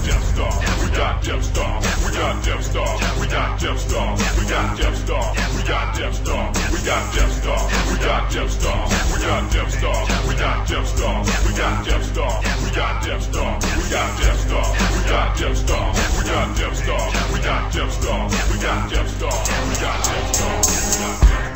Death Star, we got Death Star, we got Death Star, we got Death Star, we got Death Star, we got Death Star, we got Death Star, we got Death Star, we got Death Star, we got Death Star, we got Death Star, we got Death Star, we got Death Star, we got Death Star, we got Death Star, we got Death Star, we got Death Star, we got Death Star, we got Death Star.